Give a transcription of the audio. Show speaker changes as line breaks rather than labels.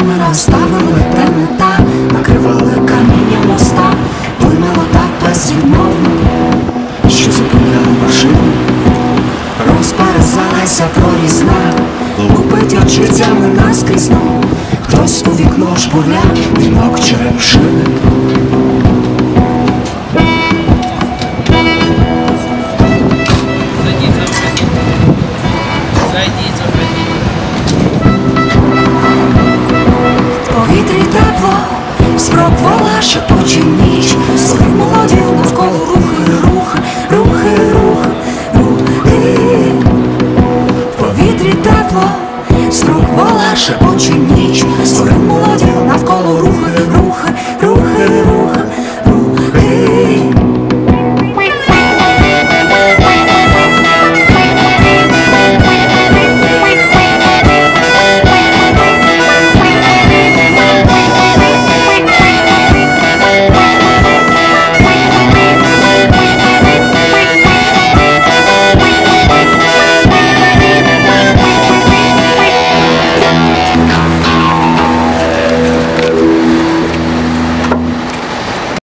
нами розставили темета, накривали каміння моста, плинало так безвідмовно, що зупиняли машину. Розперезалася прорізна, лупить очицями наскрізно. Хтось у вікно шпурля, вінок черемшини. Повітрі тепло, спробувала шепоче ніч, слухи мелодію навколо рухи, рухи, рухи, рухи, рухи. Повітрі тепло, спробувала шепоче ніч, слухи мелодію навколо рухи, рухи, рухи, рухи, рухи.